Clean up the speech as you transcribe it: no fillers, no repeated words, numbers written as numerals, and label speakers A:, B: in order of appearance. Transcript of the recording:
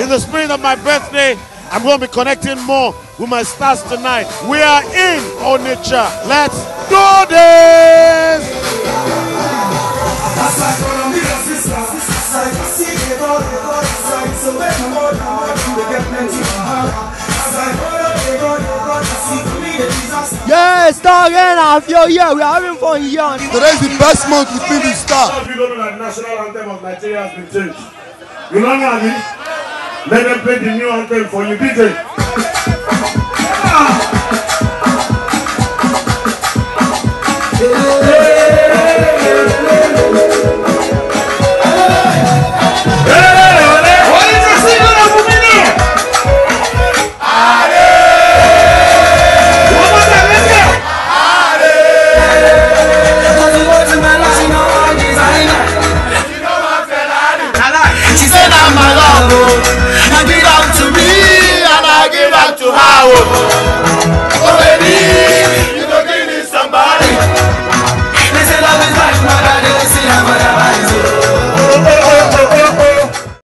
A: In the spirit of my birthday, I'm going to be connecting more with my stars tonight. We are in Onitsha. Let's do this!
B: Yes, dog, and I feel yeah, we're having fun here.
C: Today is the best month with the star.
A: You don't know that the national anthem of Nigeria has been changed. You don't know, let them play the new anthem for you, DJ.